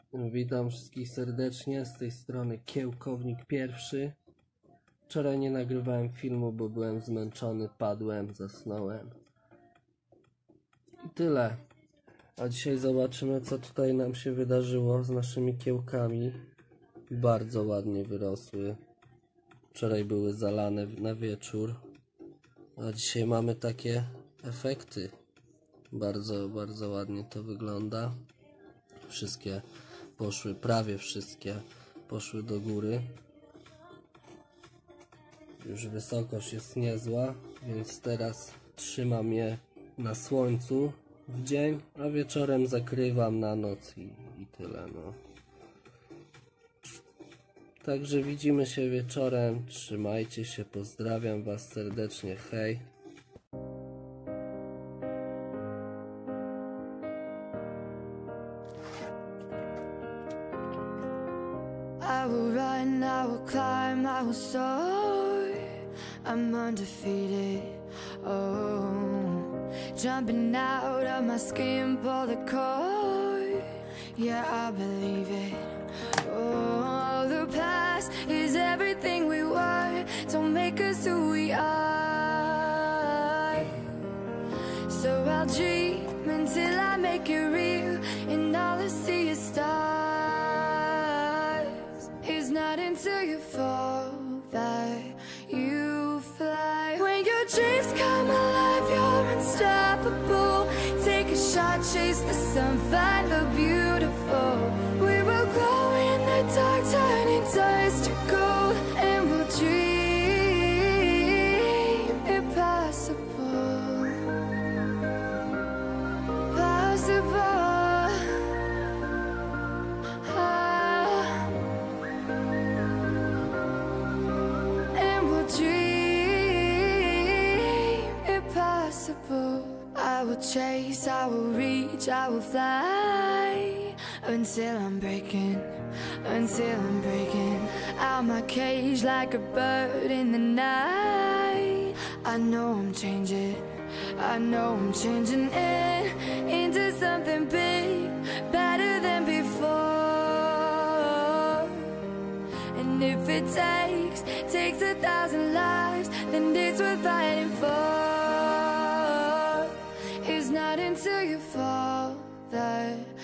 Witam wszystkich serdecznie, z tej strony Kiełkownik pierwszy. Wczoraj nie nagrywałem filmu, bo byłem zmęczony, padłem, zasnąłem. I tyle. A dzisiaj zobaczymy, co tutaj nam się wydarzyło z naszymi kiełkami. Bardzo ładnie wyrosły. Wczoraj były zalane na wieczór, a dzisiaj mamy takie efekty. Bardzo, bardzo ładnie to wygląda. Wszystkie poszły, prawie wszystkie poszły do góry. Już wysokość jest niezła, więc teraz trzymam je na słońcu w dzień, a wieczorem zakrywam na noc i tyle, no. Także widzimy się wieczorem, trzymajcie się, pozdrawiam was serdecznie, hej. I will run, I will climb, I will soar. I'm undefeated. Oh, jumping out of my skin, pull the cord. Yeah, I believe it. Oh, the past is everything we were. Don't make us who we are. So I'll dream until I make it real, and all I see is stars. It's not until you fall that you fly. When your dreams come alive, you're unstoppable. Take a shot, chase the sun, find the beautiful. We will glow in the dark, turning dust to gold, and we'll dream impossible. Possible. I will chase, I will reach, I will fly until I'm breaking out my cage like a bird in the night. I know I'm changing into something big, better than before. And if it takes 1,000 lives, then it's worth fighting for. It's not until you fall that